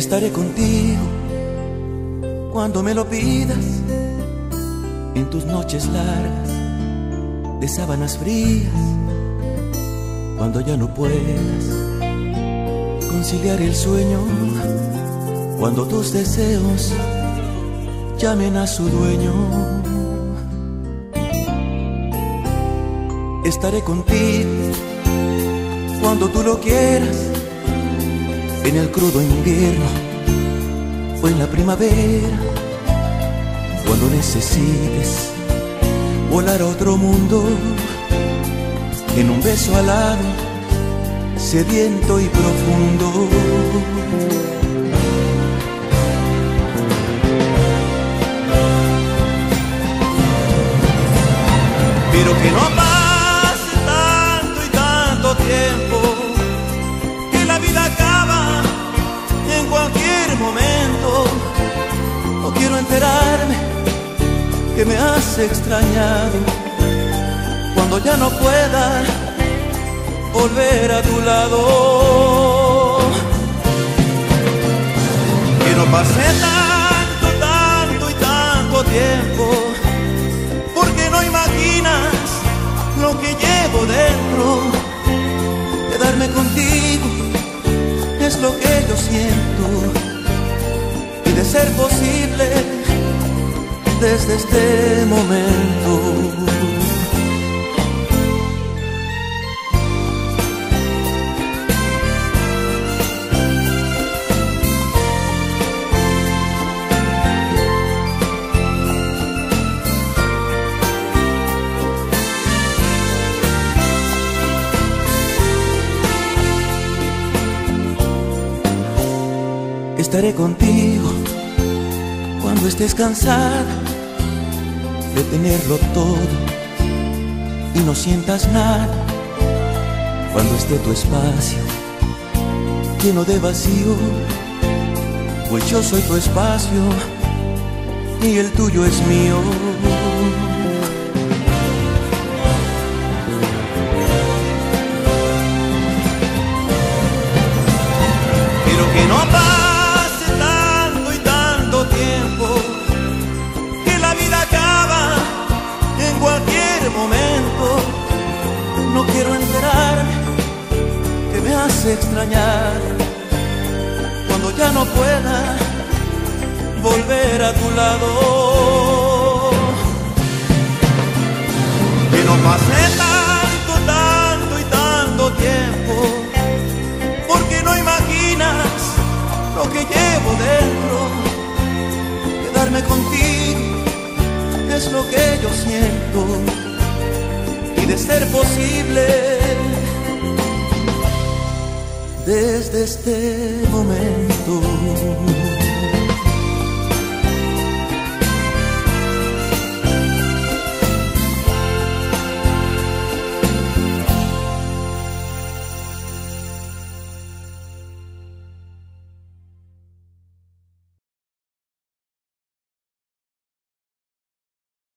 Estaré contigo cuando me lo pidas, en tus noches largas de sábanas frías, cuando ya no puedas conciliar el sueño, cuando tus deseos llamen a su dueño. Estaré contigo cuando tú lo quieras, en el crudo invierno o en la primavera, cuando necesites volar a otro mundo, en un beso alado, sediento y profundo. Pero que no pase tanto y tanto tiempo, que la vida acaba en cualquier momento. No quiero enterarme que me has extrañado, cuando ya no pueda volver a tu lado. Que no pase tanto y tanto tiempo, porque no imaginas lo que llevo dentro. Quedarme contigo es lo que yo siento, y de ser posible desde este momento. Estaré contigo cuando estés cansada de tenerlo todo y no sientas nada, cuando esté tu espacio lleno de vacío, pues yo soy tu espacio y el tuyo es mío. Quiero que no pase tanto y tanto tiempo, que la vida acaba en cualquier momento. No quiero enterarme que me hace extrañar, cuando ya no pueda volver a tu lado. Que no pase tanto y tanto tiempo, porque no imaginas lo que llevo dentro. Quedarme contigo es lo que yo siento, y de ser posible desde este momento.